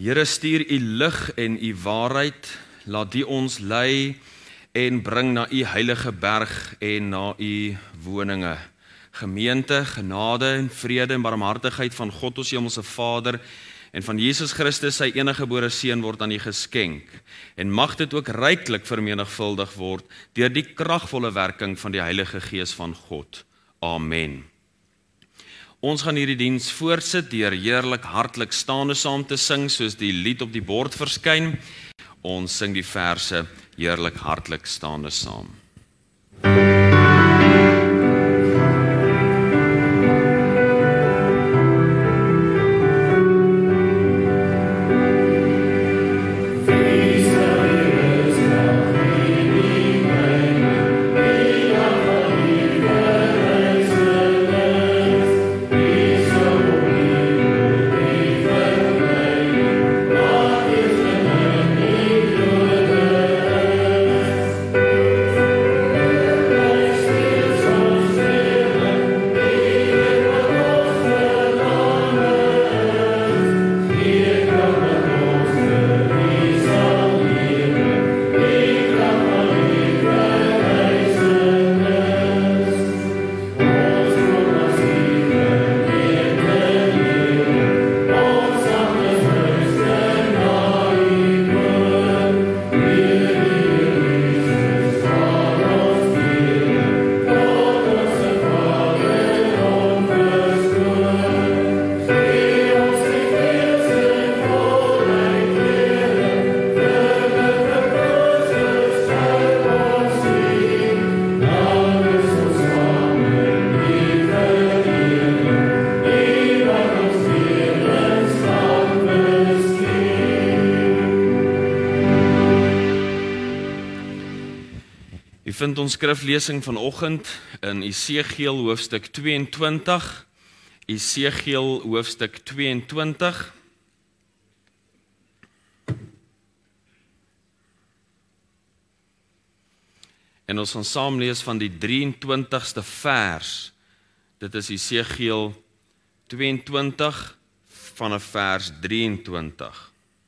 Here, stuur u lig en u waarheid, laat die ons lei en bring na u heilige berg en na u woninge. Gemeente, genade en vrede en barmhartigheid van God ons hemelse Vader en van Jesus Christus sy enige gebore seun word aan u geskenk. En mag dit ook ryklik vermenigvuldig word deur die kragvolle werking van die Heilige Gees van God. Amen. Ons gaan hierdie diens voortsit deur heerlik hartlik staande saam te sing soos die lied op die bord verskyn. Ons sing die verse heerlik hartlik staande saam. Vind ons skriflesing vanoggend in Esegiel hoofstuk 22, Esegiel hoofstuk 22. En ons gaan saam lees van die 23ste vers. Dit is Esegiel 22 vanaf vers 23.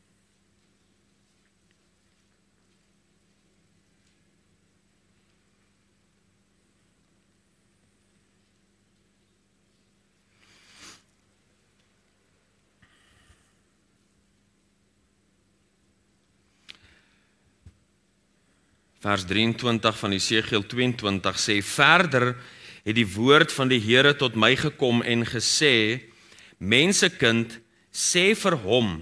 Vers 23 van Esegiel 22 sê, verder het die woord van die Here tot my gekom en gesê, mensekind, sê vir hom,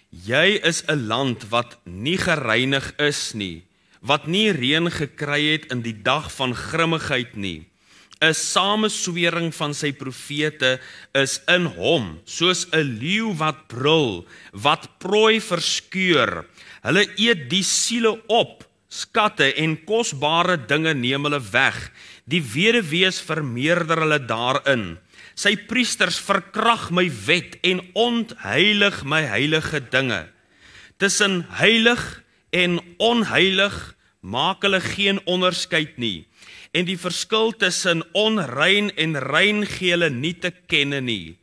jy is 'n land wat nie gereinig is nie, wat nie reën gekry het in die dag van grimmigheid nie. 'n Sameswering van sy profete is in hom, soos 'n leeu wat brul, wat prooi verskeur. Hulle eet die siele op, skatte en kosbare dinge neem hulle weg. Die weduwees vermeerder hulle daarin. Sy priesters verkrag my wet en ontheilig my heilige dinge. Tussen heilig en onheilig maak hulle geen onderskeid nie. En die verskil tussen onrein en rein gee hulle nie te kenne nie.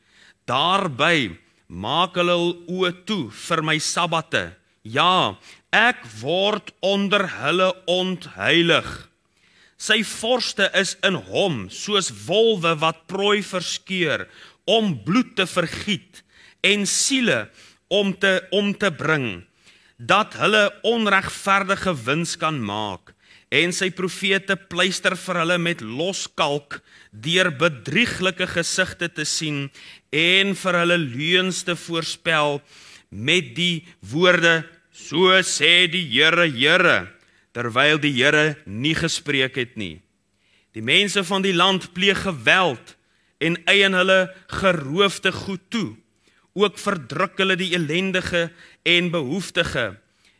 Daarby maak hulle hul oë toe vir my sabbate. Ja, ek word onder hulle ontheilig. Sy vorste is in hom, soos wolwe wat prooi verskeur, om bloed te vergiet, en siele om te bring, dat hulle onregverdige wins kan maak, en sy profete pleister vir hulle met loskalk, deur bedrieglike gesigte te sien, en vir hulle leuns te voorspel, met die woorde, so sê die Here, Here, terwyl die Here nie gespreek het nie. Die mense van die land pleeg geweld en eien hulle geroofde goed toe. Ook verdruk hulle die ellendige en behoeftige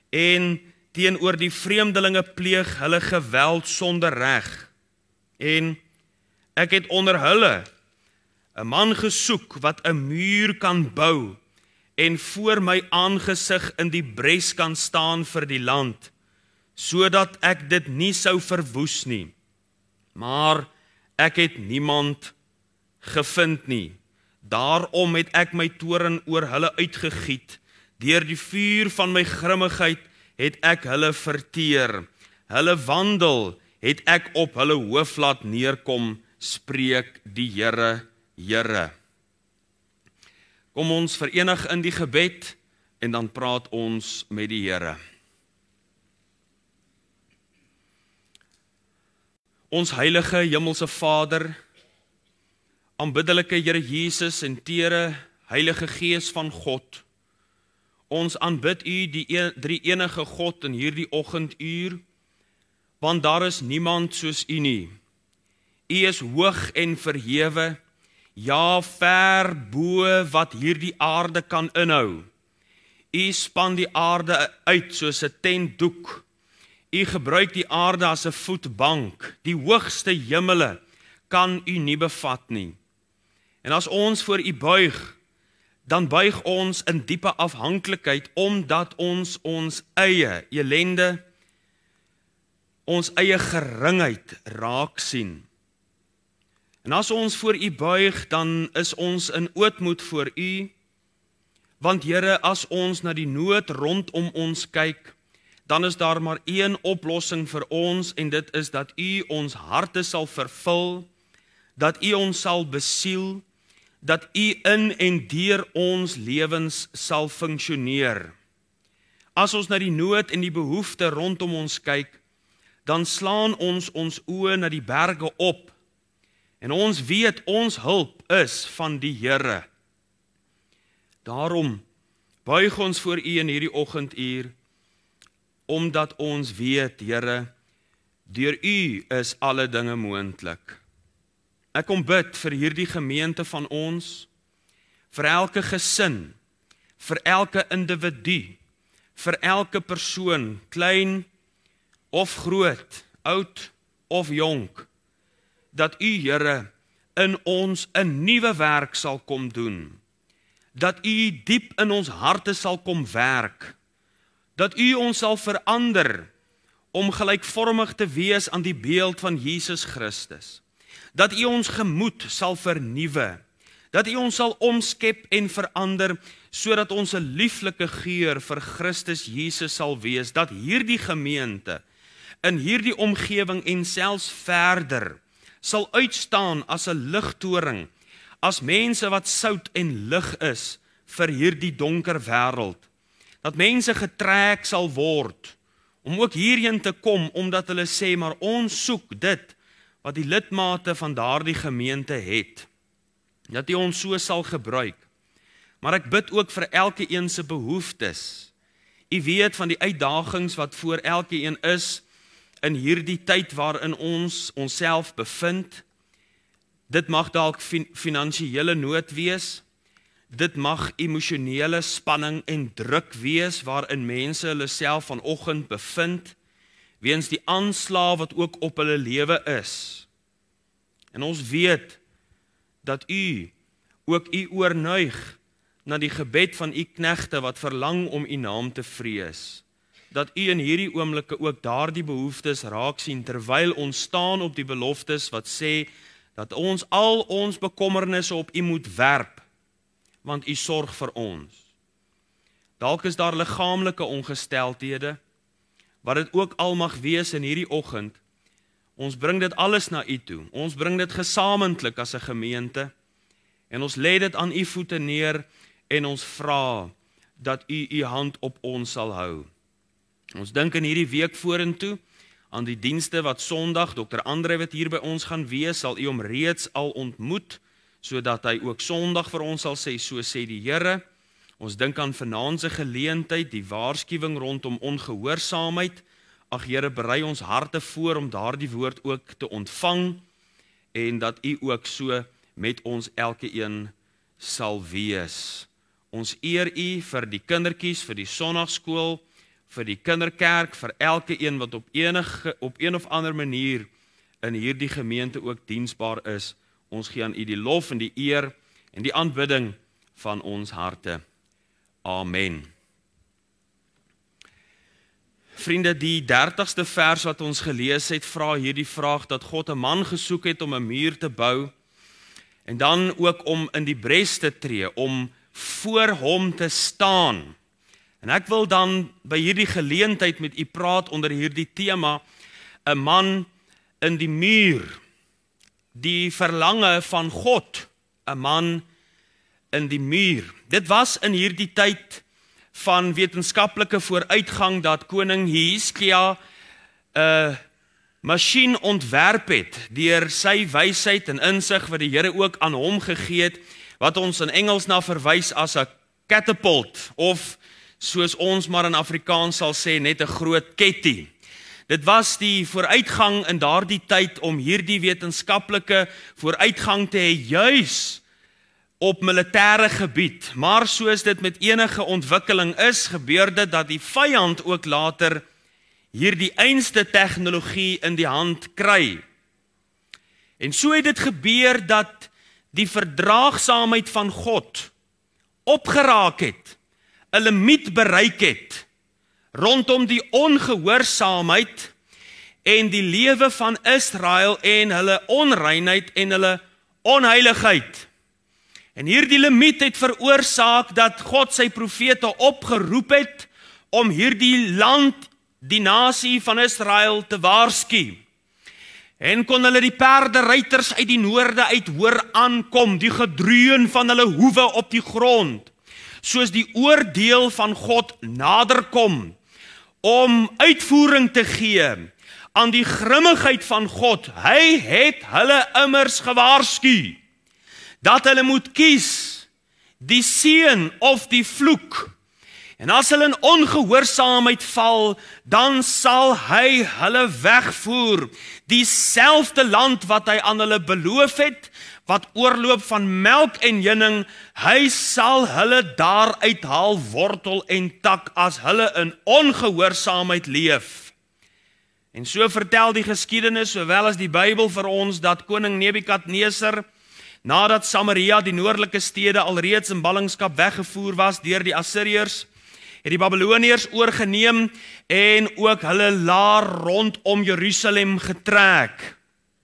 en teenoor die vreemdelinge pleeg hulle geweld sonder reg. En ek het onder hulle 'n man gesoek wat 'n muur kan bou en voor my aangesig in die bres kan staan vir die land, sodat ek dit nie sou verwoes nie. Maar ek het niemand gevind nie. Daarom het ek my toorn oor hulle uitgegiet, Deur die vuur van my grimmigheid het ek hulle verteer. Hulle wandel het ek op hulle hoof laat neerkom, spreek die Here, Here. Kom ons verenig in die gebed en dan praat ons met die Here. Ons heilige hemelse Vader, aanbiddelike Here Jesus en tere Heilige Gees van God, ons aanbid U die drie enige God in hierdie oggenduur, want daar is niemand soos U nie. U is hoog en verhewe, ja ver bo wat hierdie aarde kan inhou. U span die aarde uit soos 'n tentdoek. U gebruik die aarde as 'n voetbank. Die hoogste hemele kan U nie bevat nie. En as ons voor U buig, dan buig ons in diepe afhanklikheid, omdat ons ons eie elende, ons eie geringheid raak sien. En as ons voor U buig, dan is ons in ootmoed voor U, want Here, as ons na die nood rondom ons kyk, dan is daar maar een oplossing vir ons, en dit is dat U ons harte sal vervul, dat U ons sal besiel, dat U in en deur ons lewens sal funksioneer. As ons na die nood en die behoefte rondom ons kyk, dan slaan ons oë na die berge op, en ons weet ons hulp is van die Here. Daarom buig ons voor U in hierdie oggenduur, omdat ons weet, Here, deur U is alle dinge moontlik. Ek kom bid vir hierdie gemeente van ons, vir elke gesin, vir elke individu, vir elke persoon, klein of groot, oud of jonk, dat U, Here, in ons 'n nuwe werk sal kom doen, dat U diep in ons harte sal kom werk, dat U ons sal verander om gelykvormig te wees aan die beeld van Jesus Christus, dat U ons gemoed sal vernuwe, dat U ons sal omskep en verander, sodat ons 'n lieflike geur vir Christus Jesus sal wees, dat hierdie gemeente in hierdie omgewing en selfs verder sal uitstaan as 'n ligtoring, as mense wat sout en lig is vir hierdie donker wêreld. Dat mense getrek sal word om ook hierheen te kom, omdat hulle sê, maar ons soek dit wat die lidmate van daardie gemeente het. Dat U ons so sal gebruik. Maar ek bid ook vir elke een se behoeftes. U weet van die uitdagings wat voor elke een is in hierdie tyd waarin ons onsself bevind. Dit mag dalk finansiële nood wees. Dit mag emosionele spanning en druk wees waarin mense hulle self vanoggend bevind, weens die aanslag wat ook op hulle lewe is. En ons weet dat U ook U oornuig na die gebed van U knegte wat verlang om U naam te vrees. Dat U in hierdie oomblikke ook daardie behoeftes raak sien, terwyl ons staan op die beloftes wat sê dat ons al ons bekommernisse op U moet werp, want U sorg vir ons. Dalk is daar liggaamlike ongesteldhede, wat dit ook al mag wees in hierdie oggend. Ons bring dit alles na U toe. Ons bring dit gesamentlik as 'n gemeente, en ons lê dit aan U voete neer, en ons vra dat U U hand op ons sal hou. Ons dink in hierdie week vorentoe aan die dienste wat Sondag, Dr. Andre wat hier by ons gaan wees, sal U hom reeds al ontmoet, sodat hy ook Sondag vir ons sal sê, so sê die Here. Ons dink aan vanaand se geleentheid, die waarskuwing rondom ongehoorsaamheid. Ag Here, berei ons harte voor om daardie woord ook te ontvang, en dat U ook so met ons elke een sal wees. Ons eer U vir die kindertjies, vir die Sondagskool, vir die kinderkerk, vir elke een wat op een of ander manier in hierdie gemeente ook diensbaar is. Ons gee aan U die lof en die eer en die aanbidding van ons harte. Amen. Vriende, die 30ste vers wat ons gelees het, vra hierdie vraag dat God 'n man gesoek het om 'n muur te bou, en dan ook om in die bres te tree, om voor hom te staan En ek wil dan by hierdie geleentheid met u praat onder hierdie tema, 'n man in die muur, die verlange van God, 'n man in die muur. Dit was in hierdie tyd van wetenskaplike vooruitgang dat koning Hizkia 'n masjien ontwerp het deur sy wysheid en insig wat die Here ook aan hom gegee het, wat ons in Engels na verwys as 'n catapult, of soos ons maar in Afrikaans sal sê, net 'n groot ketty. Dit was die vooruitgang in daardie tyd om hierdie wetenskaplike vooruitgang te hê, juis op militêre gebied. Maar soos dit met enige ontwikkeling is, gebeur dit dat die vyand ook later hierdie einste tegnologie in die hand kry. En so het dit gebeur dat die verdraagsaamheid van God opgeraak het, 'n limiet bereik het, rondom die ongehoorsaamheid en die lewe van Israel en hulle onreinheid en hulle onheiligheid. En hierdie limiet het veroorsaak dat God sy profete opgeroep het om hierdie land, die nasie van Israel te waarsku. En kon hulle die perderuiters uit die noorde uit hoor aankom, die gedreun van hulle hoewe op die grond, soos die oordeel van God naderkom, om uitvoering te gee aan die grimmigheid van God. Hy het hulle immers gewaarsku, dat hulle moet kies, die seën of die vloek. En as hulle in ongehoorsaamheid val, dan sal hy hulle wegvoer, dieselfde land wat hy aan hulle beloof het, wat oorloop van melk en honing, hy sal hulle daar uithaal wortel en tak, as hulle in ongehoorsaamheid leef. En so vertel die geskiedenis, sowel as die Bybel vir ons, dat koning Nebukadneser, nadat Samaria, die noordelike stede, alreeds in ballingskap weggevoer was deur die Assiriërs, het die Babyloniërs oorgeneem en ook hulle laar rondom Jerusalem getrek.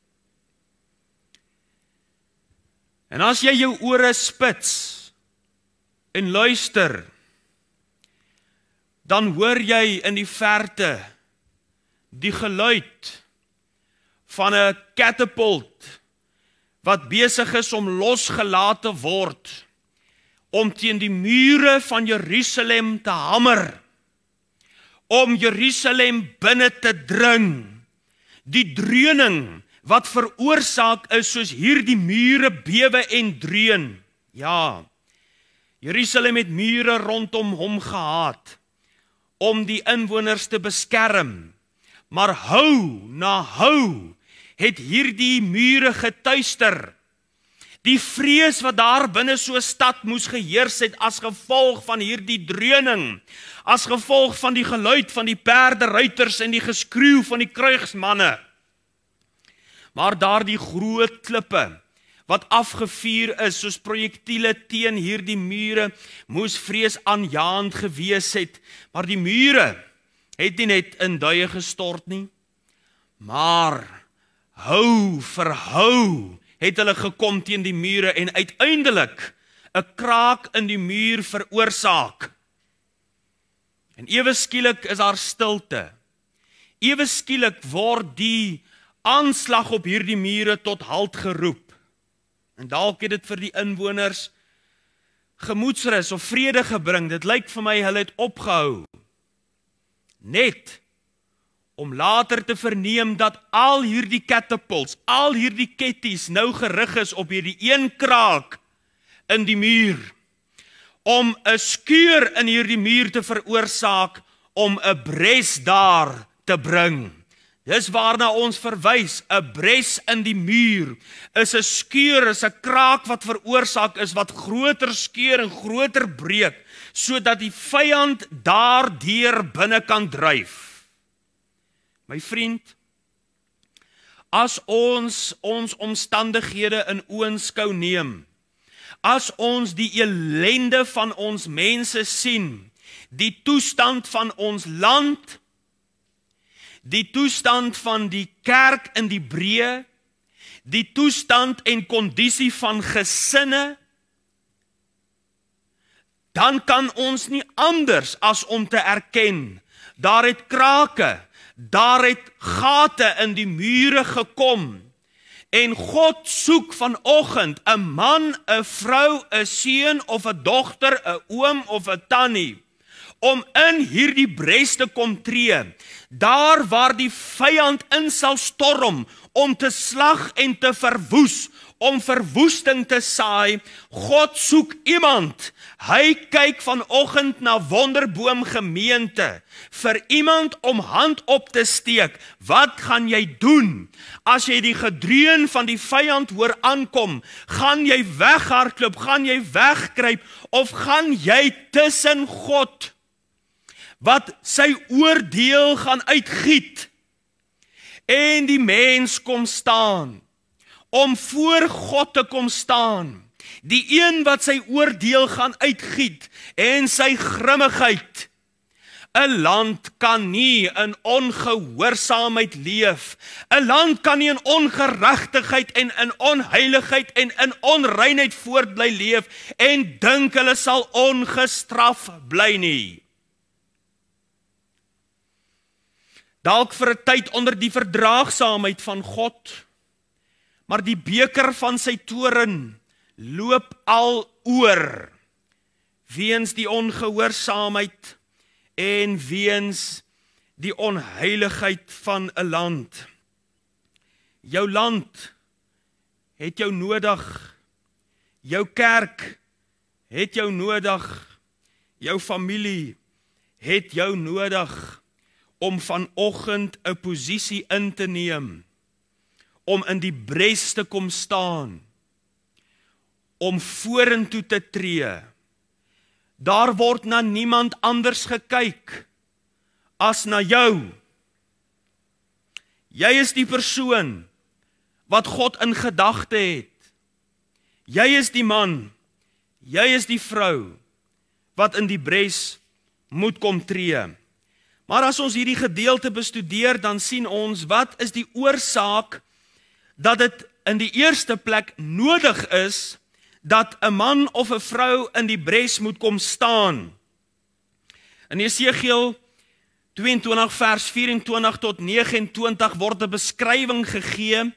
En as jy jou ore spits en luister, dan hoor jy in die verte die geluid van 'n catapult wat besig is om losgelaat te word, om teen die mure van Jerusalem te hamer, om Jerusalem binne te dring. Die dreuning wat veroorsaak is soos hierdie mure bewe en dreun. Ja, Jerusalem het mure rondom hom gehad, om die inwoners te beskerm, maar hou na hou het hierdie mure getuister. Die vrees wat daar binne so 'n stad moes geheers het as gevolg van hierdie dreuning, as gevolg van die geluid van die perderuiters en die geskreeu van die kruigsmanne. Maar daardie groot klippe wat afgevuur is soos projektiele teen hierdie mure, moes vreesaanjaend gewees het. Maar die mure het nie net in duie gestort nie, maar hou vir hou het hulle gekom teen die mure en uiteindelik 'n kraak in die muur veroorsaak. En ewe skielik is daar stilte. Ewe skielik word die aanslag op hierdie mure tot halt geroep. En dalk het dit vir die inwoners gemoedsrus of vrede gebring. Dit lyk vir my hulle het opgehou. Net om later te verneem dat al hierdie catapults, al hierdie ketties nou gerig is op hierdie een kraak in die muur, om 'n skeur in hierdie muur te veroorsaak, om 'n bres daar te bring. Dis waarna ons verwys, 'n bres in die muur, is 'n skeur, is 'n kraak wat veroorsaak is, wat groter skeur en groter breek, sodat die vyand daardeur binne kan dryf. My vriend, as ons omstandighede in oënskou neem, as ons die ellende van ons mense sien, die toestand van ons land, die toestand van die kerk in die breë, die toestand en kondisie van gesinne, dan kan ons nie anders as om te erken, daar het krake, daar het gate in die mure gekom, en God soek vanoggend 'n man, 'n vrou, 'n seun of 'n dogter, 'n oom of 'n tannie, om in hierdie bres te kom tree, daar waar die vyand in sal storm, om te slag en te verwoes, om verwoesting te saai. God soek iemand. Hy kyk vanoggend na Wonderboom Gemeente, vir iemand om hand op te steek. Wat gaan jy doen? As jy die gedreun van die vyand hoor aankom, gaan jy weghardloop, gaan jy wegkruip, of gaan jy tussen God, wat sy oordeel gaan uitgiet, en die mens kom staan, om voor God te kom staan, die een wat sy oordeel gaan uitgiet, en sy grimmigheid. 'n land kan nie in ongehoorsaamheid leef. 'n land kan nie in ongeregtigheid en in onheiligheid en in onreinheid voortbly leef, en dink hulle sal ongestraf bly nie. Dalk vir 'n tyd onder die verdraagsaamheid van God, maar die beker van sy toorn loop al oor, weens die ongehoorsaamheid en weens die onheiligheid van 'n land. Jou land het jou nodig, jou kerk het jou nodig, jou familie het jou nodig, om vanoggend 'n posisie in te neem, om in die bres te kom staan, om vorentoe te tree. Daar word na niemand anders gekyk as na jou. Jy is die persoon wat God in gedagte het. Jy is die man, jy is die vrou wat in die bres moet kom tree. Maar as ons hierdie gedeelte bestudeer, dan sien ons, wat is die oorsaak dat dit in die eerste plek nodig is dat 'n man of 'n vrou in die bres moet kom staan. In Jesegiel 22 vers 24 tot 29 word 'n beskrywing gegee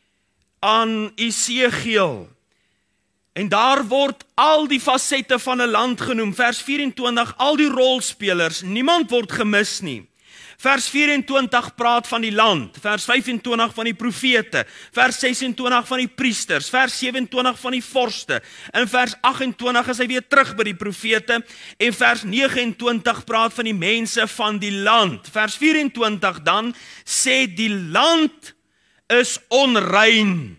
aan Esegiel. En daar word al die fasette van 'n land genoem. Vers 24, al die rolspelers, niemand word gemis nie. Vers 24 praat van die land, vers 25 van die profete, vers 26 van die priesters, vers 27 van die vorste, en vers 28 is hy weer terug by die profete, en vers 29 praat van die mense van die land. Vers 24 dan sê die land is onrein.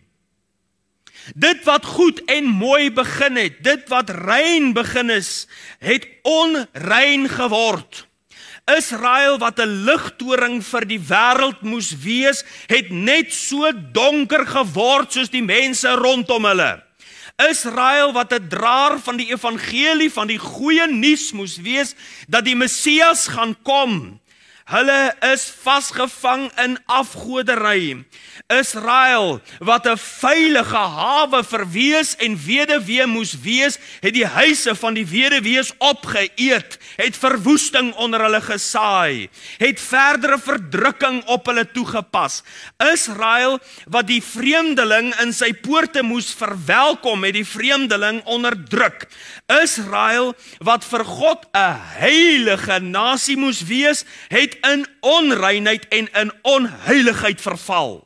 Dit wat goed en mooi begin het, dit wat rein begin is, het onrein geword. Israel wat 'n ligtoring vir die wêreld moes wees, het net so donker geword soos die mense rondom hulle. Israel wat 'n draer van die evangelie, van die goeie nuus moes wees, dat die Messias gaan kom. Hulle is vasgevang in afgoderry. Israel, wat 'n veilige hawe vir wees en weduwee moes wees, het die huise van die weduwees opgeëet, het verwoesting onder hulle gesaai, het verdere verdrukking op hulle toegepas. Israel, wat die vreemdeling in sy poorte moes verwelkom, het die vreemdeling onderdruk. Israel, wat vir God 'n heilige nasie moes wees, het in onreinheid en in onheiligheid verval.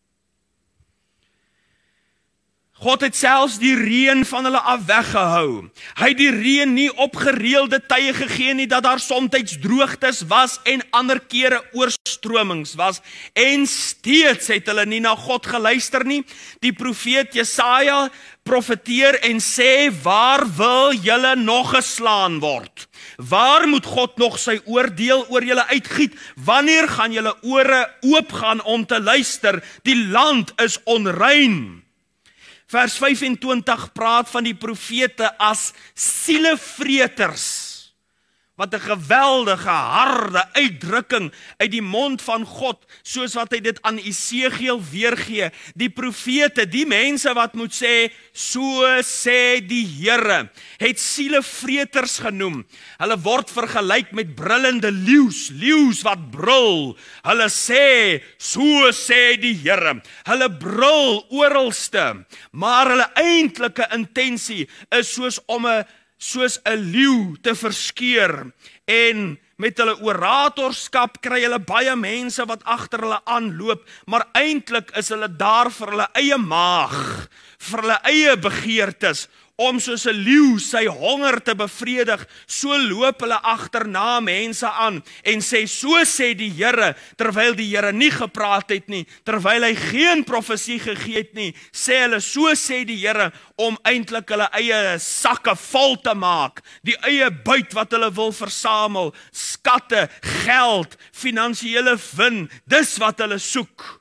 God het selfs die reën van hulle af weggehou. Hy het die reën nie op gereelde tye gegee nie, dat daar soms droogtes was en ander kere oorstromings was, en steeds het hulle nie na God geluister nie. Die profeet Jesaja profeteer en sê, waar wil julle nog geslaan word? Waar moet God nog sy oordeel oor julle uitgiet? Wanneer gaan julle ore oopgaan om te luister? Die land is onrein. Vers 25 praat van die profete as sielevreters, Wat 'n geweldige, harde uitdrukking uit die mond van God, soos wat hy dit aan Esegiel weergee. Die profete, die mense wat moet sê, so sê die Here, het sielevreters genoem. Hulle word vergelyk met brullende leeu's wat brul. Hulle sê, so sê die Here. Hulle brul oralste, maar hulle eintlike intensie is soos 'n leeu te verskeur, en met hulle oratorskap kry hulle baie mense wat agter hulle aanloop, maar eintlik is hulle daar vir hulle eie maag, vir hulle eie begeertes, om soos 'n leeu sy honger te bevredig. So loop hulle agterna mense aan en sê, so sê die Here, terwyl die Here nie gepraat het nie, terwyl hy geen profesie gegee het nie, sê hulle, so sê die Here, om eintlik hulle eie sakke vol te maak, die eie buit wat hulle wil versamel, skatte, geld, finansiële win, dis wat hulle soek.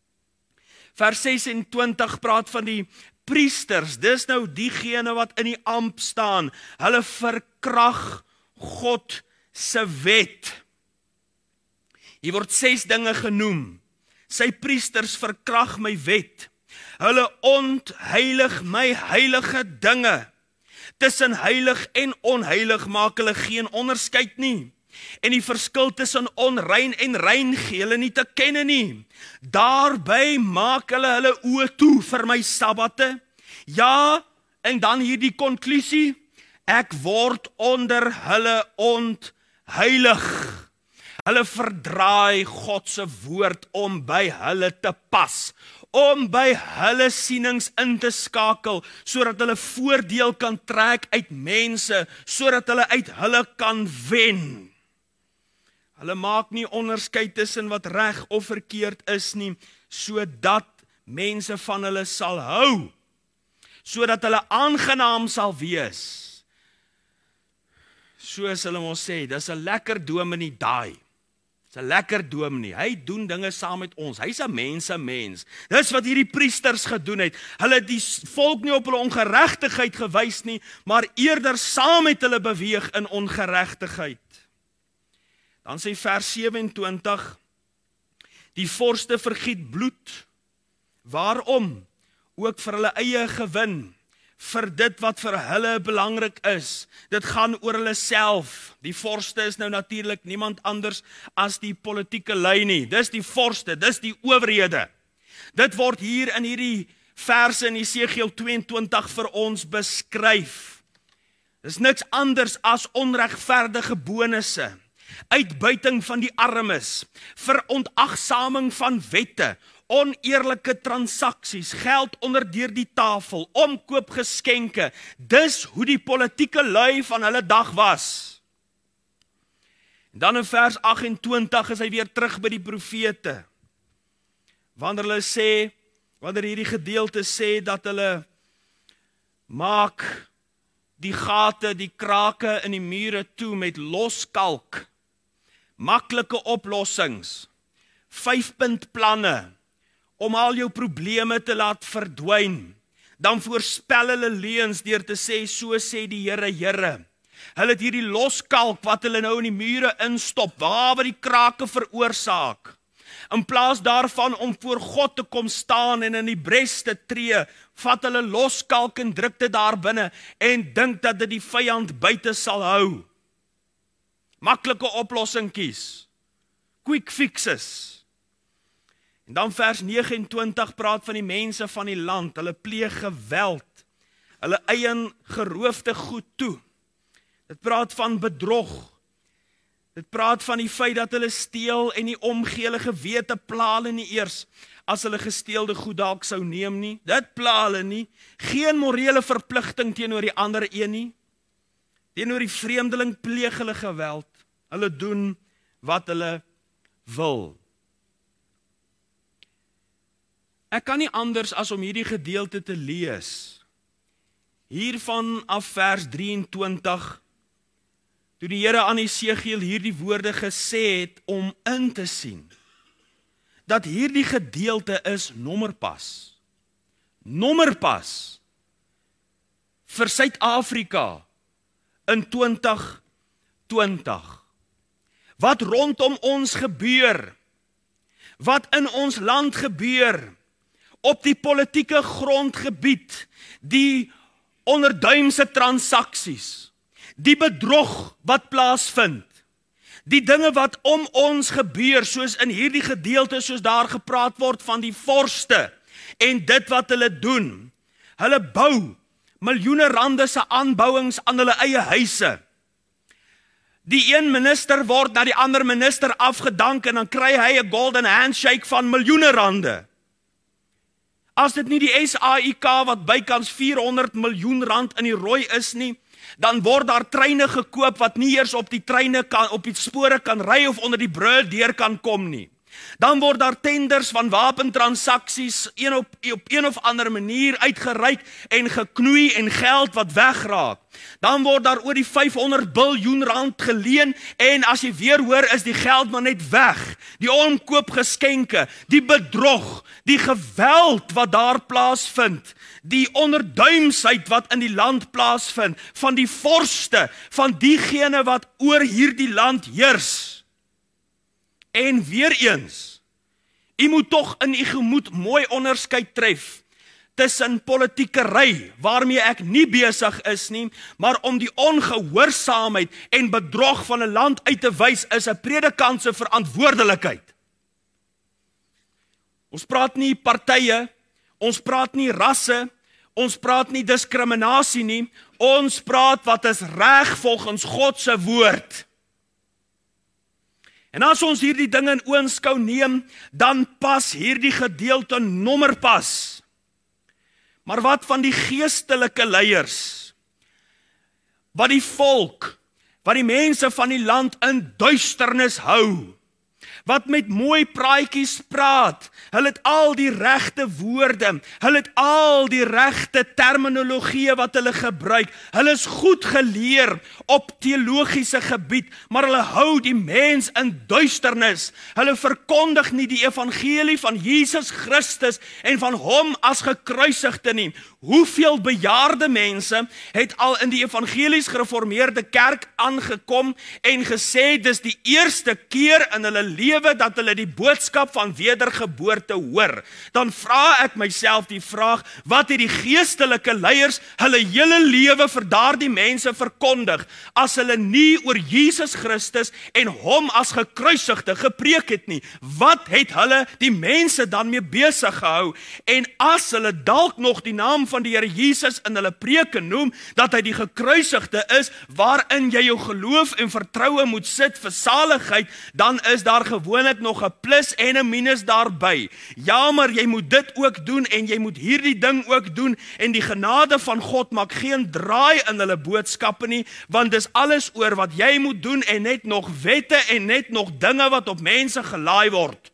Vers 26 praat van die priesters, dis nou diegene wat in die amp staan, hulle verkrag God se wet. Hier word 6 dinge genoem. Sy priesters verkrag my wet. Hulle ontheilig my heilige dinge. Tussen heilig en onheilig maak hulle geen onderskeid nie. En die verskil tussen onrein en rein gee hulle nie te kenne nie. Daarby maak hulle oë toe vir my sabbate. Ja, en dan hierdie konklusie, ek word onder hulle ontheilig. Hulle verdraai God se woord om by hulle te pas, om by hulle sienings in te skakel, sodat hulle voordeel kan trek uit mense, sodat hulle uit hulle kan wen. Hulle maak nie onderskeid tussen wat reg of verkeerd is nie, sodat mense van hulle sal hou, sodat hulle aangenaam sal wees. Soos hulle mos sê, dis 'n lekker dominee daai. Dis 'n lekker dominee. Hy doen dinge saam met ons. Hy's 'n mens. Dis wat hierdie priesters gedoen het. Hulle het die volk nie op hulle ongeregtigheid gewys nie, maar eerder saam met hulle beweeg in ongeregtigheid. Dan sê vers 27, die vorste vergiet bloed. Waarom? Ook vir hulle eie gewin, vir dit wat vir hulle belangrik is. Dit gaan oor hulle self. Die vorste is nou natuurlik niemand anders as die politieke lei nie. Dis die vorste, dis die owerhede. Dit word hier in hierdie verse in Esegiel 22 vir ons beskryf. Dis niks anders as onregverdige bonusse, uitbuiting van die armes, verontagsaming van wette, oneerlike transaksies, geld onder deur die tafel, omkoopgeskenke. Dis hoe die politieke lui van hulle dag was. En dan in vers 28 is hy weer terug by die profete. Wanneer hierdie gedeelte sê dat hulle maak die gate, die krake in die mure toe met loskalk, maklike oplossings, 5-punt planne, om al jou probleme te laat verdwyn, dan voorspel hulle leuns deur te sê, so sê die Here, Here. Hulle het hierdie loskalk wat hulle nou in die mure instop, waar wat die krake veroorsaak. In plaas daarvan om voor God te kom staan en in die bres te tree, vat hulle loskalk en druk dit daar binne en dink dat dit die vyand buite sal hou. Maklike oplossingkies, quick fixes. En dan vers 29 praat van die mense van die land, hulle pleeg geweld, hulle eien geroofde goed toe. Dit praat van bedrog. Dit praat van die feit dat hulle steel en nie omgee, hulle gewete pla hulle nie eers as hulle gesteelde goed dalk sou neem nie. Dit pla hulle nie. Geen morele verpligting teenoor die ander een nie. Teenoor die vreemdeling pleeg hulle geweld. Hulle doen wat hulle wil. Ek kan nie anders as om hierdie gedeelte te lees. Hiervan af vers 23, toe die Here aan Esegiel hierdie woorde gesê het om in te sien, dat hierdie gedeelte is nommerpas. Nommerpas vir Suid-Afrika in 20 2020. Wat rondom ons gebeur, wat in ons land gebeur, op die politieke grondgebied, die onderduimse transaksies, die bedrog wat plaasvind, die dinge wat om ons gebeur, soos in hierdie gedeelte, soos daar gepraat word van die vorste, en dit wat hulle doen. Hulle bou miljoene rande se aanbouings aan hulle eie huise. Die een minister word na die ander minister afgedank en dan kry hy 'n golden handshake van miljoene rande. As dit nie die SAIK wat bykans 400 miljoen rand in die rooi is nie, dan word daar treine gekoop wat nie eers op die treine kan, op die spore kan ry of onder die brûe deur kan kom nie. Dan word daar tenders van wapentransaksies op een of ander manier uitgereik en geknoei en geld wat wegraak. Dan word daar oor die 500 biljoen rand geleen en as jy weer hoor is die geld maar net weg. Die omkoopgeskenke, die bedrog, die geweld wat daar plaasvind, die onderduimsheid wat in die land plaasvind, van die vorste, van diegene wat oor hierdie land heers. En weer eens, u moet tog in u gemoed mooi onderskeid tref tussen politiekery, waarmee ek nie besig is nie, maar om die ongehoorsaamheid en bedrog van 'n land uit te wys is 'n predikant se verantwoordelikheid. Ons praat nie partye, ons praat nie rasse, ons praat nie diskriminasie nie, ons praat wat is reg volgens God se woord. En as ons hierdie dinge in oënskou neem, dan pas hierdie gedeelte nommerpas. Maar wat van die geestelike leiers, wat die volk, wat die mense van die land in duisternis hou, wat met mooi praatjies praat, hulle het al die regte woorde, hulle het al die regte terminologie wat hulle gebruik, hulle is goed geleer op teologiese gebied, maar hulle hou die mens in duisternis, hulle verkondig nie die evangelie van Jesus Christus en van hom as gekruisigde nie. Hoeveel bejaarde mense het al in die evangelies gereformeerde kerk aangekom en gesê dis die eerste keer in hulle lewe dat hulle die boodskap van wedergeboorte hoor. Dan vra ek myself die vraag, wat het die geestelike leiers hulle hele lewe vir daardie mense verkondig, as hulle nie oor Jesus Christus en hom as gekruisigde gepreek het nie? Wat het hulle die mense dan mee besig gehou? En as hulle dalk nog die naam van die Here Jesus in hulle preke noem, dat hy die gekruisigde is, waarin jy jou geloof en vertroue moet sit vir saligheid, dan is daar gewoonlik nog 'n plus en 'n minus daarby. Ja, maar jy moet dit ook doen en jy moet hierdie ding ook doen en die genade van God maak geen draai in hulle boodskappe nie, want dis alles oor wat jy moet doen en net nog wette en net nog dinge wat op mense gelaai word.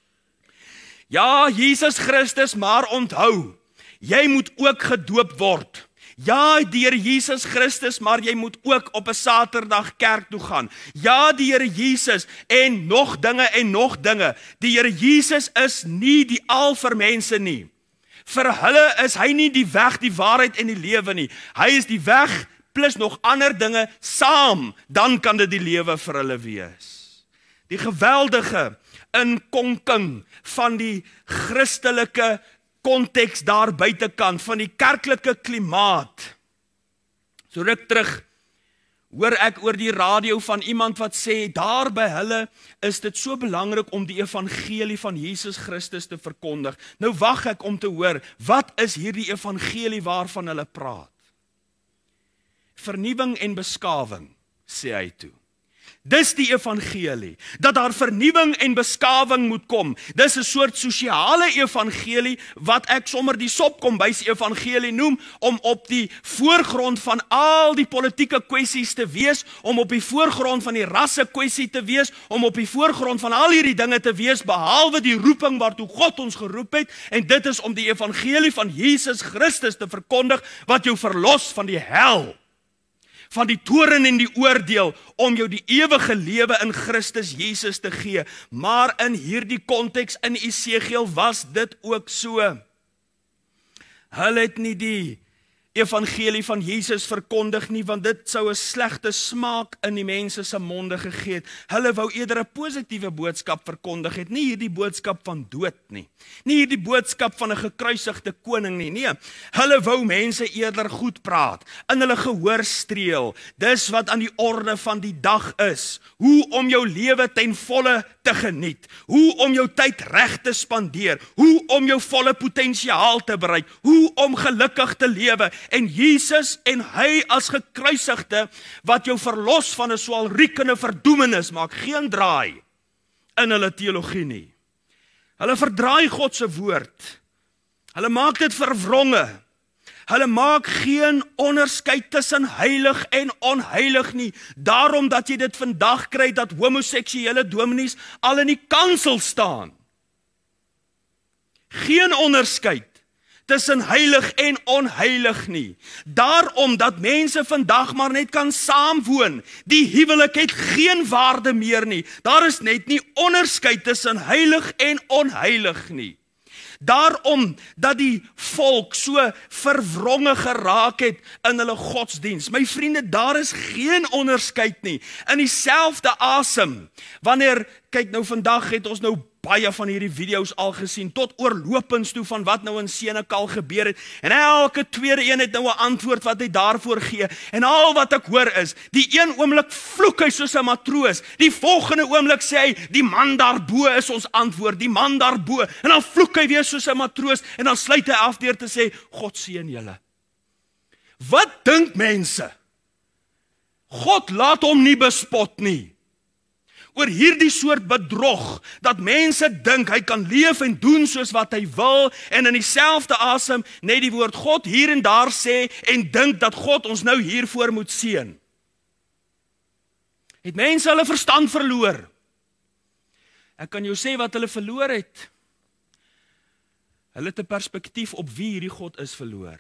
Ja, Jesus Christus, maar onthou, jy moet ook gedoop word. Ja, die Here Jesus Christus, maar jy moet ook op 'n Saterdag kerk toe gaan. Ja, die Here Jesus en nog dinge en nog dinge. Die Here Jesus is nie die al vir mense nie. Vir hulle is hy nie die weg, die waarheid en die lewe nie. Hy is die weg plus nog ander dinge saam, dan kan dit die lewe vir hulle wees. Die geweldige inkonking van die Christelike konteks daar buitekant, van die kerklike klimaat. So ruk terug, hoor ek oor die radio van iemand wat sê, daar by hulle is dit so belangrik om die evangelie van Jesus Christus te verkondig. Nou wag ek om te hoor, wat is hierdie evangelie waarvan hulle praat? Vernuwing en beskawing, sê hy toe. Dis die evangelie, dat daar vernuwing en beskawing moet kom. Dis 'n soort sosiale evangelie, wat ek sommer die sopkombuis evangelie noem, om op die voorgrond van al die politieke kwessies te wees, om op die voorgrond van die rasse kwessie te wees, om op die voorgrond van al hierdie dinge te wees, behalwe die roeping waartoe God ons geroep het, en dit is om die evangelie van Jesus Christus te verkondig, wat jou verlos van die hel, van die toorn en die oordeel, om jou die ewige lewe in Christus Jesus te gee. Maar in hierdie konteks in Esegiel was dit ook so. Hulle het nie evangelie van Jesus verkondig nie, want dit sou 'n slegte smaak in die mense se monde gegee het. Hulle wou eerder 'n positiewe boodskap verkondig het, nie hierdie boodskap van dood nie. Nie hierdie boodskap van 'n gekruisigde koning nie. Nee, hulle wou mense eerder goed praat, in hulle gehoor streel. Dis wat aan die orde van die dag is. Hoe om jou lewe ten volle te geniet, hoe om jou tyd reg te spandeer, hoe om jou volle potensiaal te bereik, hoe om gelukkig te lewe. En Jesus en hy as gekruisigde wat jou verlos van 'n swaalriekende verdoemenis maak, geen draai in hulle teologie nie. Hulle verdraai God se woord. Hulle maak dit verwronge. Hulle maak geen onderskeid tussen heilig en onheilig nie. Daarom dat jy dit vandag kry dat homoseksuele dominees al in die kansel staan. Geen onderskeid tussen heilig en onheilig nie. Daarom dat mense vandag maar net kan saamwoon. Die huwelik het geen waarde meer nie. Daar is net nie onderskeid tussen heilig en onheilig nie. Daarom dat die volk so verwronge geraak het in hulle godsdiens. My vriende, daar is geen onderskeid nie. In dieselfde asem, wanneer, kyk nou vandag het ons nou baie van hierdie video's al gesien, tot oorlopends toe van wat nou in Senekal gebeur het, en elke tweede een het nou 'n antwoord wat hy daarvoor gee, en al wat ek hoor is, die een oomblik vloek hy soos 'n matroos, die volgende oomblik sê hy, die man daarbo is ons antwoord, die man daarbo, en dan vloek hy weer soos 'n matroos, en dan sluit hy af deur te sê, God seën julle. Wat dink mense? God laat hom nie bespot nie. Oor hierdie soort bedrog, dat mense dink hy kan leef en doen soos wat hy wil, en in dieselfde asem net die woord God hier en daar sê, en dink dat God ons nou hiervoor moet seën. Het mense hulle verstand verloor? Ek kan jou sê wat hulle verloor het. Hulle het 'n perspektief op wie hierdie God is verloor.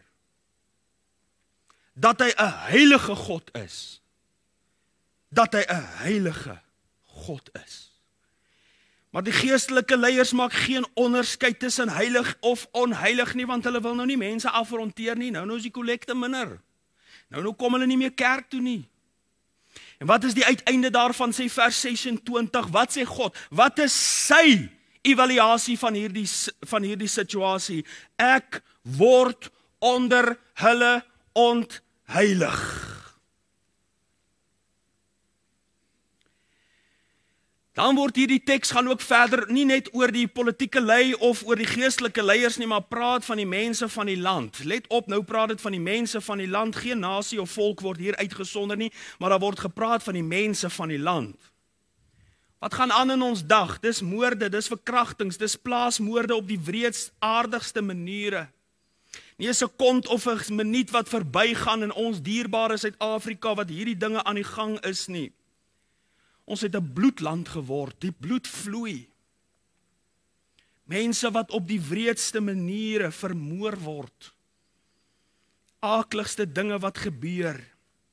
Dat hy 'n heilige God is. Dat hy 'n heilige God is. Maar die geestelike leiers maak geen onderskeid tussen heilig of onheilig nie, want hulle wil nou nie mense afronteer nie. Nou is die kollekte minder. Nou kom hulle nie meer kerk toe nie. En wat is die uiteinde daarvan, sê vers 26? Wat sê God? Wat is sy evaluasie van hierdie situasie? Ek word onder hulle ontheilig. Dan word hierdie teks gaan ook verder, nie net oor die politieke lei of oor die geestelike leiers nie, maar praat van die mense van die land. Let op, nou praat dit van die mense van die land. Geen nasie of volk word hier uitgesonder nie, maar daar word gepraat van die mense van die land. Wat gaan aan in ons dag? Dis moorde, dis verkrachtings, dis plaasmoorde op die wreedaardigste maniere. Nie 'n sekond of 'n minuut wat verbygaan in ons dierbare Suid-Afrika wat hierdie dinge aan die gang is nie. Ons het 'n bloedland geword, die bloed vloei. Mense wat op die wreedste maniere vermoor word. Aakligste dinge wat gebeur.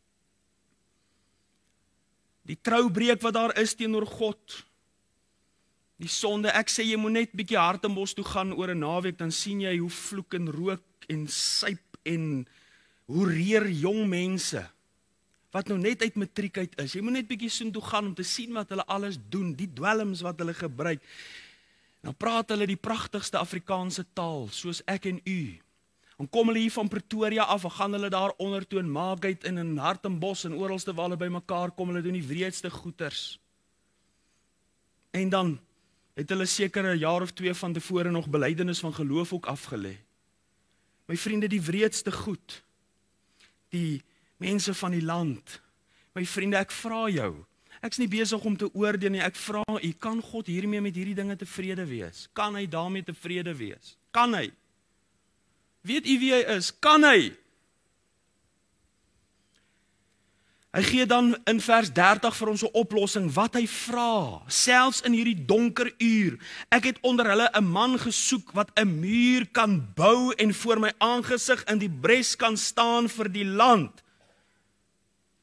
Die troubreek wat daar is teenoor God. Die sonde, ek sê jy moet net bietjie Hartenbos toe gaan oor 'n naweek, dan sien jy hoe vloek en rook en suip en hoe reer jong mense. Wat nou net uit matriek uit is. Jy moet net bietjie soontoe gaan om te sien wat hulle alles doen, die dwelms wat hulle gebruik. Nou praat hulle die pragtigste Afrikaanse taal, soos ek en u. Dan kom hulle hier van Pretoria af, en gaan hulle daar onder toe in Margate en in Hartenbos en oralste waar hulle by mekaar kom, hulle doen die wreedste goeters. En dan het hulle seker 'n jaar of 2 van tevore nog belydenis van geloof ook afgelê. My vriende, die wreedste goed, die mense van die land, my vriende, ek vra jou, ek is nie besig om te oordeel nie, ek vra u, kan God hiermee met hierdie dinge tevrede wees? Kan hy daarmee tevrede wees? Kan hy? Weet u wie hy is? Kan hy? Hy gee dan in vers 30 vir ons 'n oplossing, wat hy vra, selfs in hierdie donker uur. Ek het onder hulle 'n man gesoek wat 'n muur kan bou en voor my aangesig in die bres kan staan vir die land.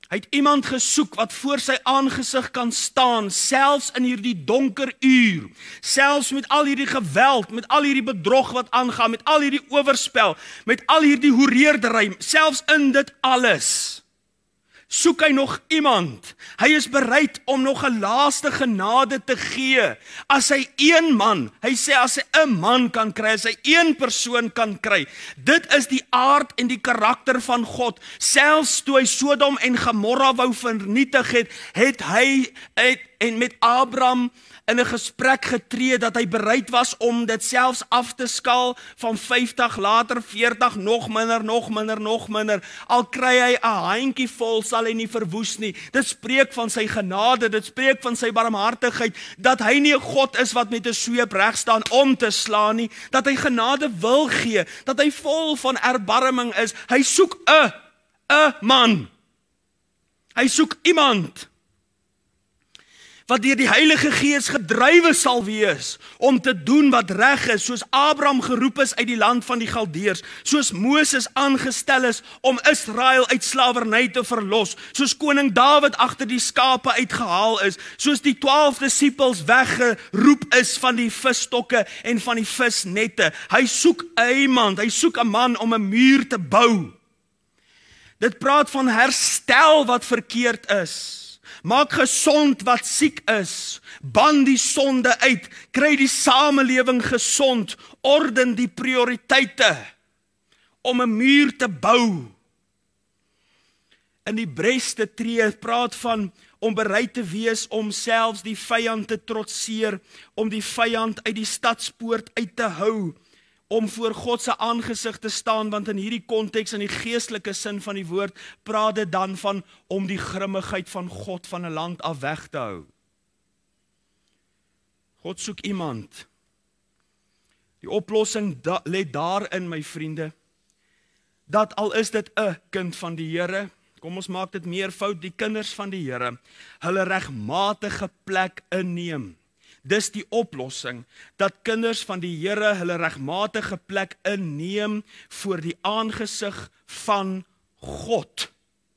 Hy het iemand gesoek wat voor sy aangesig kan staan, selfs in hierdie donker uur, selfs met al hierdie geweld, met al hierdie bedrog wat aangaan, met al hierdie oorspel, met al hierdie hoereerdery, selfs in dit alles, soek hy nog iemand. Hy is bereid om nog 'n laaste genade te gee. As hy een man, hy sê as hy 'n man kan kry, as hy een persoon kan kry, dit is die aard en die karakter van God. Selfs toe hy Sodom en Gomorra wou vernietig het hy en met Abraham in 'n gesprek getree dat hy bereid was om dit selfs af te skaal van 50, later 40, nog minder. Al kry hy 'n handjie vol, sal hy nie verwoes nie. Dit spreek van sy genade, dit spreek van sy barmhartigheid, dat hy nie 'n God is wat met 'n sweep reg staan om te slaan nie, dat hy genade wil gee, dat hy vol van erbarming is. Hy soek 'n man. Hy soek iemand wat deur die Heilige Gees gedrywe sal wees om te doen wat reg is, soos Abraham geroep is uit die land van die Galdeërs, soos Moses aangestel is om Israel uit slawerny te verlos, soos koning Dawid agter die skape uitgehaal is, soos die 12 disippels weggeroep is van die visstokke en van die visnette. Hy soek iemand, hy soek 'n man om 'n muur te bou. Dit praat van herstel wat verkeerd is. Maak gesond wat siek is, ban die sonde uit, kry die samelewing gesond, orden die prioriteite om 'n muur te bou. In die bres te tree, praat van om bereid te wees om selfs die vyand te trotseer, om die vyand uit die stadspoort uit te hou, om voor God se aangesig te staan, want in hierdie konteks, in die geestelike sin van die woord, praat dit dan van om die grimmigheid van God van 'n land af weg te hou. God soek iemand. Die oplossing lê daarin, my vriende, dat al is dit 'n kind van die Here, kom ons maak dit meer fout, die kinders van die Here, hulle regmatige plek inneem. Dis die oplossing, dat kinders van die Here hulle regmatige plek inneem voor die aangesig van God.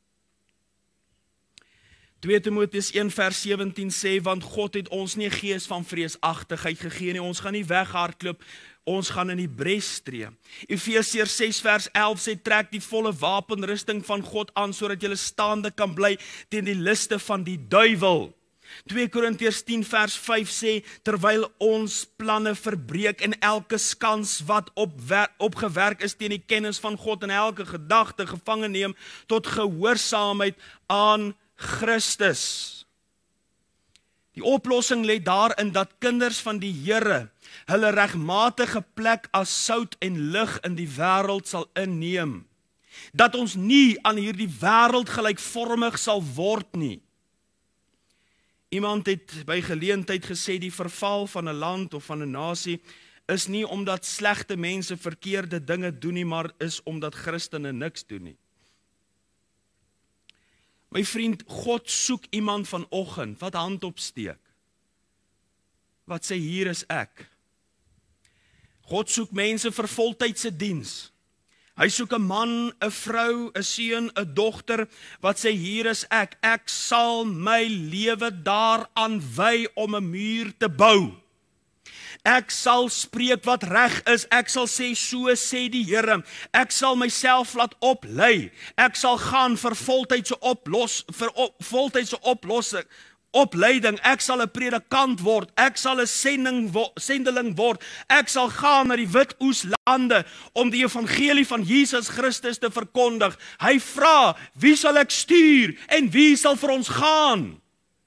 2 Timoteus 1 vers 17 sê, want God het ons nie 'n gees van vreesagtigheid gegee nie, ons gaan nie weghardloop, ons gaan in die bres tree. Efesiërs 6 vers 11 sê, trek die volle wapenrusting van God aan, sodat jy staande kan bly teen die liste van die duiwel. 2 Korintiërs 10 vers 5 sê, terwyl ons planne verbreek en elke skans wat opgewerk is teen die kennis van God en elke gedagte gevange neem tot gehoorsaamheid aan Christus. Die oplossing lê daarin dat kinders van die Here hulle regmatige plek as sout en lig in die wêreld sal inneem. Dat ons nie aan hierdie wêreld gelykvormig sal word nie. Iemand het by geleentheid gesê, die verval van 'n land of van 'n nasie is nie omdat slegte mense verkeerde dinge doen nie, maar is omdat Christene niks doen nie. My vriend, God soek iemand vanoggend wat hand opsteek, wat sê, hier is ek. God soek mense vir voltydse diens. Hy soek 'n man, 'n vrou, 'n seun, 'n dogter, wat sê, hier is ek sal my lewe daaraan wy om 'n muur te bou. Ek sal spreek wat reg is, ek sal sê, so sê die Here, ek sal myself laat oplei, ek sal gaan vir voltydse opleiding, ek sal 'n predikant word, ek sal 'n sendeling word, ek sal gaan na die Wit-Oeslande om die evangelie van Jesus Christus te verkondig. Hy vra, wie sal ek stuur en wie sal vir ons gaan?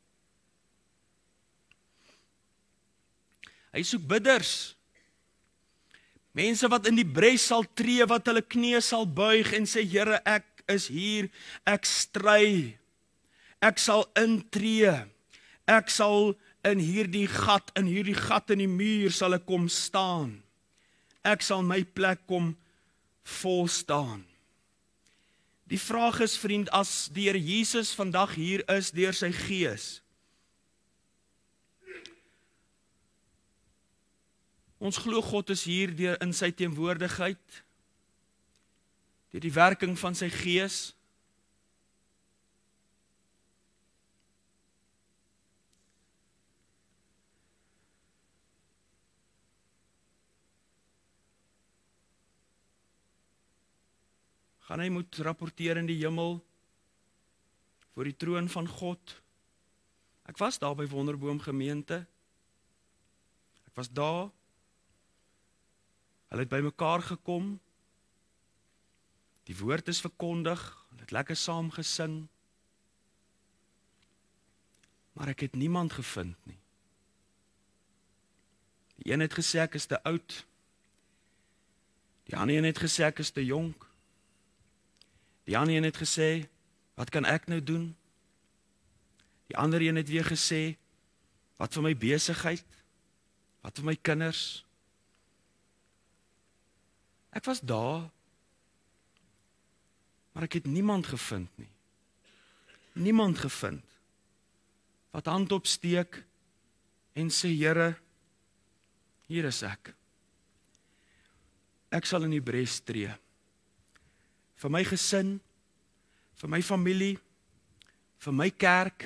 Hy soek bidders, mense wat in die bres sal tree, wat hulle knieë sal buig en sê, Here, ek is hier, ek stry, ek sal intree, ek sal in hierdie gat in die muur sal ek kom staan, ek sal my plek kom vol staan. Die vraag is, vriend, as die Here Jesus vandag hier is deur sy Gees, ons glo God is hier deur in sy teenwoordigheid, deur die werking van sy Gees. gaan hy moet rapporteer in die hemel voor die troon van God. Ek was daar by Wonderboom gemeente. Ek was daar. Hulle het by mekaar gekom. Die woord is verkondig, hulle het lekker saam gesing. Maar ek het niemand gevind nie. Die een het gesê ek is te oud. Die ander een het gesê ek is te jonk. Die ander een het gesê, wat kan ek nou doen? Die ander een het weer gesê, wat vir my besigheid? Wat vir my kinders? Ek was daar, maar ek het niemand gevind nie. Niemand gevind wat hand opsteek en sê, Here, hier is ek. Ek sal in die bres tree. Vir my gesin, vir my familie, vir my kerk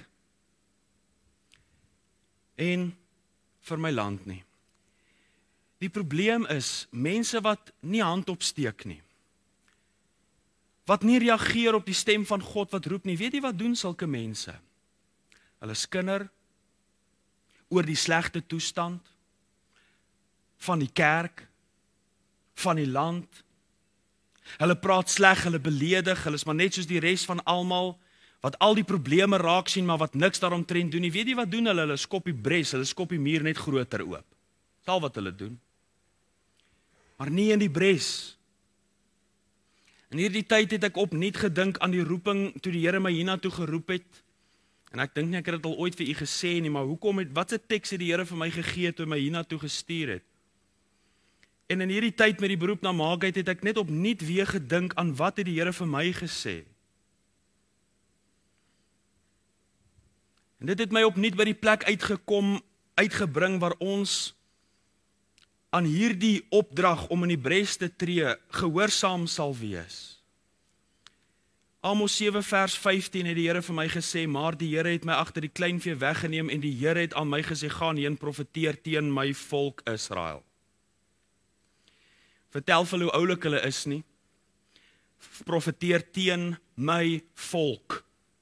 en vir my land nie. Die probleem is, mense wat nie hand opsteek nie, wat nie reageer op die stem van God wat roep nie, weet jy wat doen sulke mense? Hulle skinder oor die slegte toestand van die kerk, van die land. Hulle praat sleg, hulle beledig, hulle is maar net soos die res van almal, wat al die probleme raak sien, maar wat niks daaromtrent doen nie. Weet jy wat doen hulle? Hulle skop die bres, hulle skop die muur net groter oop. Dis al wat hulle doen. Maar nie in die bres. In hierdie tyd het ek opnuut gedink aan die roeping toe die Here my hiernatoe geroep het. En ek dink nie ek het dit al ooit vir u gesê nie, maar wat 'n teks het die Here vir my gegee toe hy my hiernatoe gestuur het? En in hierdie tyd met die beroep na maagheid het ek net opnuut weer gedink aan wat het die Here vir my gesê. En dit het my opnuut by die plek uitgebring waar ons aan hierdie opdrag om in die bres te tree gehoorsaam sal wees. Amos 7 vers 15 het die Here vir my gesê, maar die Here het my agter die kleinvee weggeneem en die Here het aan my gesê, gaan heen profeteer teen my volk Israel. Vertel vir hoe oulik hulle is nie. Profeteer teen my volk.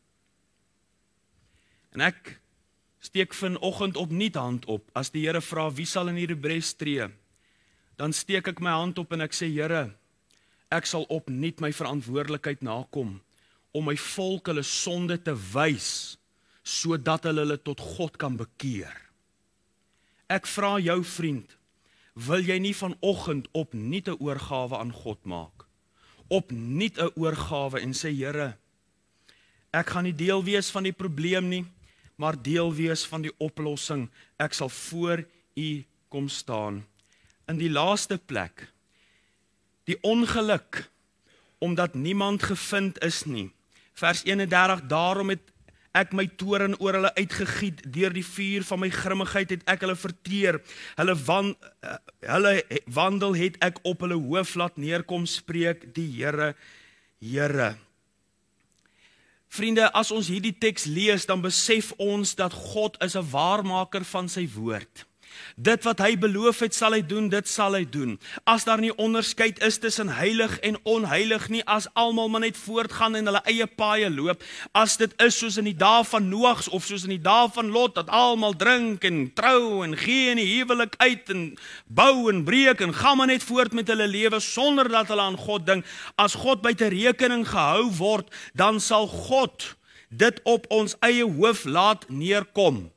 En ek steek vanoggend opnuut hand op, as die Here vra, wie sal in hierdie bres tree? Dan steek ek my hand op en ek sê, Here, ek sal opnuut my verantwoordelikheid nakom, om my volk hulle sonde te wys, sodat hulle tot God kan bekeer. Ek vra jou vriend, wil jy nie vanoggend opnuut 'n oorgawe aan God maak? Opnuut 'n oorgawe en sê, Here, ek gaan nie deel wees van die probleem nie, maar deel wees van die oplossing. Ek sal voor u kom staan. In die laaste plek, die ongeluk, omdat niemand gevind is nie. Vers 31, daarom het ek my toorn oor hulle uitgegiet, deur die vuur van my grimmigheid het ek hulle verteer, hulle wandel het ek op hulle hoof laat neerkom, spreek die Here, Here. Vriende, as ons hierdie teks lees, dan besef ons dat God is 'n waarmaker van sy woord. Dit wat hy beloof het, sal hy doen, dit sal hy doen. As daar nie onderskeid is tussen heilig en onheilig nie, as almal maar net voortgaan en hulle eie paaie loop, as dit is soos in die dae van Noag of soos in die dae van Lot, dat almal drink en trou en gee in die huwelik uit en bou en breek en gaan maar net voort met hulle lewe sonder dat hulle aan God dink, as God buite rekening gehou word, dan sal God dit op ons eie hoof laat neerkom.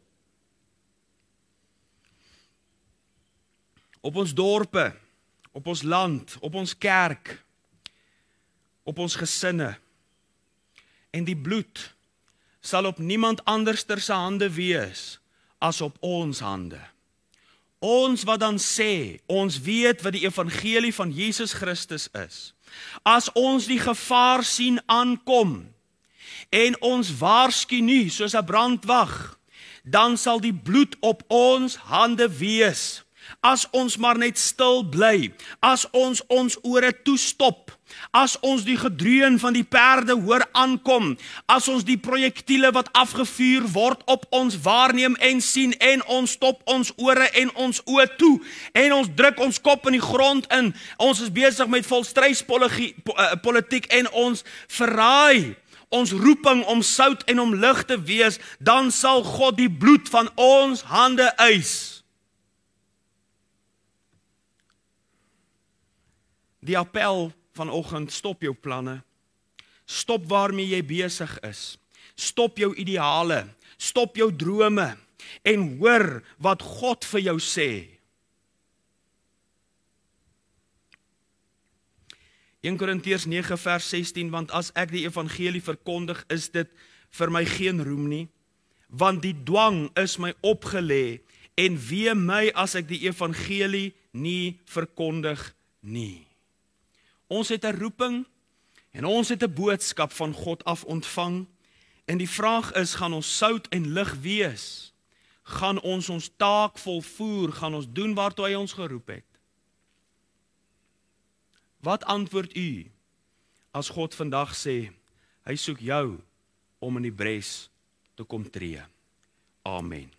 Op ons dorpe, op ons land, op ons kerk, op ons gesinne. En die bloed sal op niemand anderster se hande wees as op ons hande. Ons wat dan sê, ons weet wat die evangelie van Jesus Christus is. As ons die gevaar sien aankom en ons waarsku nie soos 'n brandwag, dan sal die bloed op ons hande wees. as ons maar net stil bly, as ons ore toestop, as ons die gedreun van die perde hoor aankom, as ons die projektiele wat afgevuur word op ons waarneem en sien, en ons stop ons ore en ons oë toe, en ons druk ons kop in die grond in, ons is besig met volstrydspolitiek en ons verraai ons roeping om sout en om lig te wees, dan sal God die bloed van ons hande eis. Die appel vanoggend, stop jou planne, stop waarmee jy besig is, stop jou ideale, stop jou drome, en hoor wat God vir jou sê. 1 Korintiërs 9 vers 16, want as ek die evangelie verkondig, is dit vir my geen roem nie, want die dwang is my opgelê, en wee my as ek die evangelie nie verkondig nie. Ons het 'n roeping, en ons het 'n boodskap van God af ontvang, en die vraag is, gaan ons sout en lig wees? Gaan ons taak volvoer? Gaan ons doen waartoe hy ons geroep het? Wat antwoord u as God vandag sê, hy soek jou om in die bres te kom tree? Amen.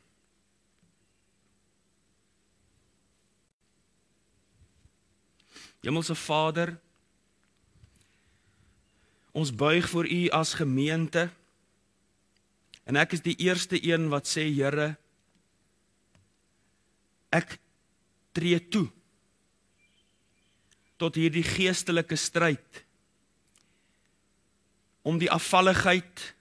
Hemelse Vader, ons buig voor u as gemeente, en ek is die eerste een wat sê, Here, ek tree toe tot hierdie geestelike stryd, om die afvalligheid,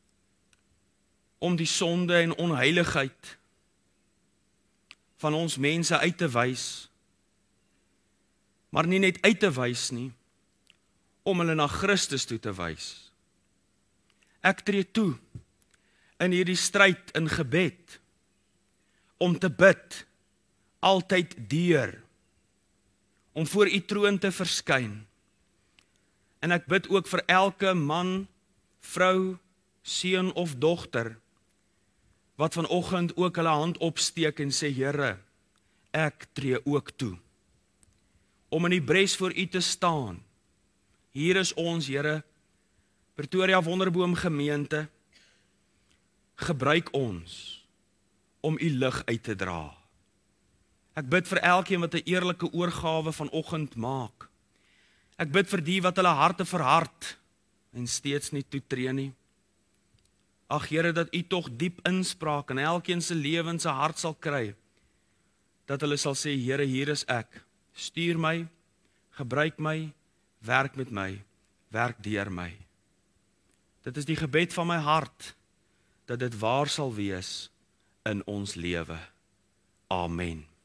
om die sonde en onheiligheid van ons mense uit te wys, maar nie net uit te wys nie, om hulle na Christus toe te wys. Ek tree toe in hierdie stryd in gebed, om te bid, altyd deur, om voor u troon te verskyn. En ek bid ook vir elke man, vrou, seun of dogter, wat vanoggend ook hulle hand opsteek en sê, Here, ek tree ook toe, om in die bres voor u te staan. Hier is ons, Here, Pretoria Wonderboom gemeente, gebruik ons om u lig uit te dra. Ek bid vir elkeen wat 'n eerlike oorgawe vanoggend maak. Ek bid vir die wat hulle harte verhard en steeds nie toetree nie. Ag Here, dat u tog diep inspraak in elkeen se lewe en se hart sal kry, dat hulle sal sê, Here, hier is ek, stuur my, gebruik my, werk met my, werk deur my. Dit is die gebed van my hart, dat dit waar sal wees in ons lewe. Amen.